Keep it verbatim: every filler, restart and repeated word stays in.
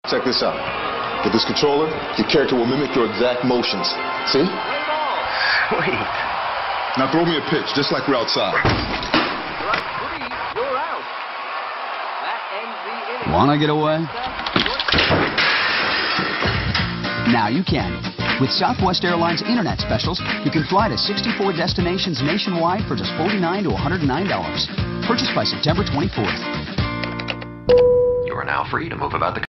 Check this out. With this controller, your character will mimic your exact motions. See? Sweet. Now throw me a pitch, just like we're outside. Wanna get away? Now you can. With Southwest Airlines Internet specials, you can fly to sixty-four destinations nationwide for just forty-nine to one hundred nine dollars. Purchased by September twenty-fourth. You are now free to move about the